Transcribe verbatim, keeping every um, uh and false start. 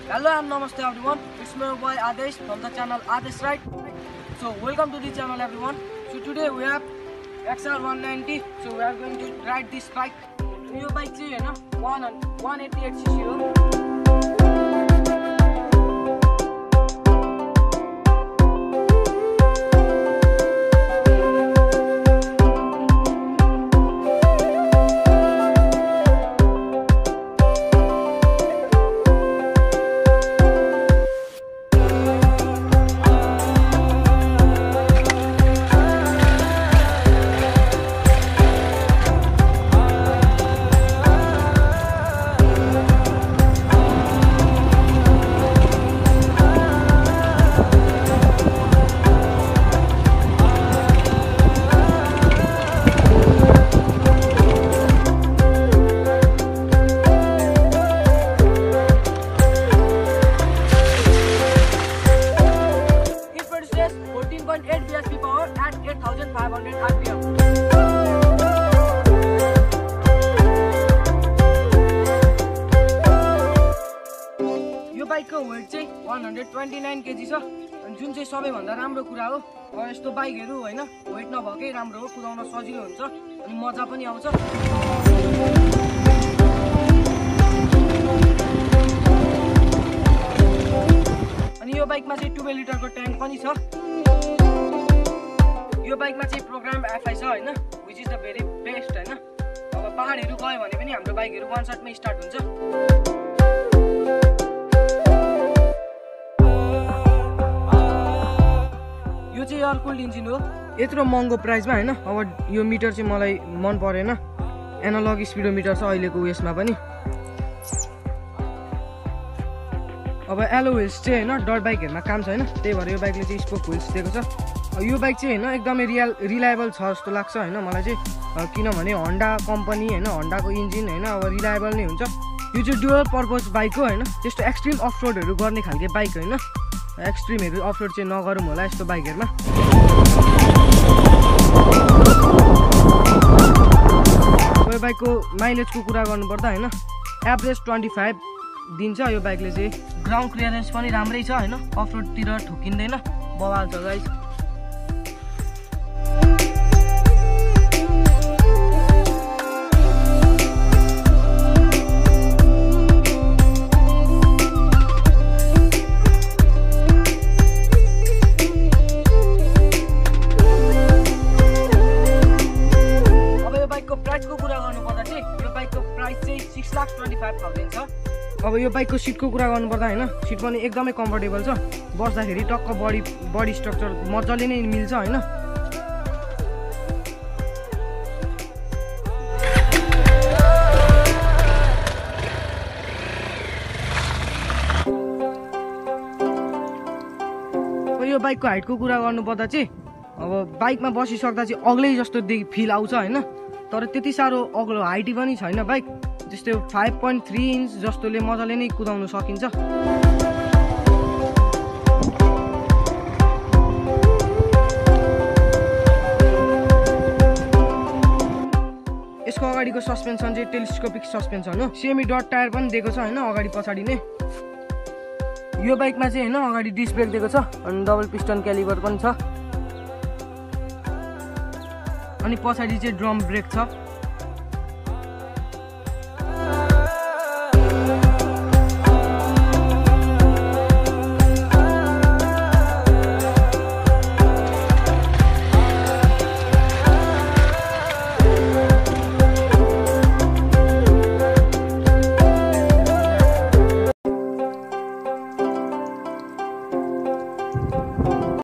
Hello and namaste everyone. It's my boy Adesh from the channel Adesh Ride. So welcome to the channel everyone. So today we have X R one ninety. So we are going to ride this bike. This bike is you know one eighty-eight c c. fourteen point eight B H P power at eight thousand five hundred R P M. यो बाइकको weight चाहिँ one twenty-nine KG छ अनि जुन चाहिँ सबैभन्दा राम्रो कुरा हो। अब यस्तो बाइकहरु हैन वेट नभएकै राम्रो हो, कुदाउन सजिलो हुन्छ अनि मजा पनि आउँछ। अनि यो बाइकमा चाहिँ twelve लिटरको ट्याङ्क पनि छ। यो बाइकमा चाहिँ प्रोग्राम एफ आई छ हैन, which is the very best हैन। अब पहाडहरु गयो भने पनि हाम्रो बाइकहरु वान शटमै स्टार्ट हुन्छ। यो चाहिँ एयर कुल्ड इन्जिन हो। यत्रो महँगो प्राइसमा हैन। अब यो मिटर चाहिँ मलाई मन परेन, एनालग स्पिडोमिटर छ अहिलेको उयसमा पनि। अब एलो व्हील्स चाहिँ हैन डट बाइकहरुमा काम छैन, त्यही भएर यो बाइकले चाहिँ स्पोक व्हील्स दिएको छ। यो बाइक चाहिँ हैन एकदमै रियल रिलायबल छ जस्तो लाग्छ हैन मलाई चाहिँ, किनभने होन्डा कम्पनी हैन, होन्डाको इन्जिन हैन अब रिलायबल नै हुन्छ। यो चाहिँ डुअल पर्पज बाइक हो हैन, त्यस्तो एक्सट्रिम अफरोडहरु गर्ने खालके बाइक हैन। एक्सट्रिमहरु अफरोड चाहिँ नगरौँ होला यस्तो बाइकहरुमा। यो बाइकको माइलेजको कुरा गर्नुपर्दा हैन एभरेज twenty-five दिन्छ यो बाइकले चाहिँ। ग्राउन्ड क्लियरेन्स पनि राम्रै छ हैन, अफरोडतिर ठोकिँदैन, बवाल छ गाइस। अब यो बाइकको प्राइसको कुरा गर्नुपर्दा चाहिँ यो बाइकको प्राइस चाहिँ six lakh twenty-five thousand छ। अब यो बाइकको सिटको कुरा गर्नुपर्दा हैन सिट पनि एकदमै कम्फर्टेबल छ, बस्दाखेरि टक्क बडी बडी स्ट्रक्चर मजाले नै मिल्छ हैन। यो बाइकको हाइटको कुरा गर्नुपर्दा चाहिँ अब बाइकमा बसिसक्दा चाहिँ अग्लै जस्तो फिल आउँछ हैन, तर त्यति साह्रो अग्लो हाइट पनि छैन बाइक। त्यस्तै five point three इन्च जस्तोले मजाले नै कुदाउन सकिन्छ। यसको अगाडिको सस्पेन्सन चाहिँ टेलिस्कोपिक सस्पेन्सन हो, सेमी डट टायर पनि दिएको छ हैन अगाडि पछाडि नै। यो बाइकमा चाहिँ हैन अगाडि डिस्क ब्रेक दिएको छ अनि डबल पिस्टन क्यालिबर पनि छ अनि पछाडि चाहिँ ड्रम ब्रेक छ।